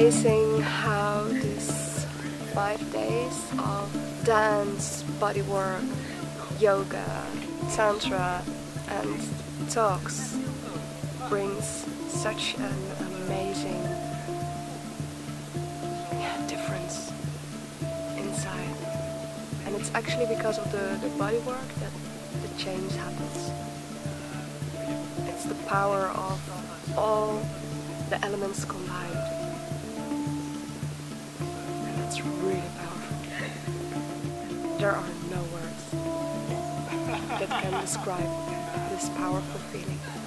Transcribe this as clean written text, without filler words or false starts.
amazing how these 5 days of dance, bodywork, yoga, tantra and talks brings such an amazing difference inside. And it's actually because of the bodywork that the change happens. It's the power of all the elements combined. And that's really powerful. There are no words that can describe this powerful feeling.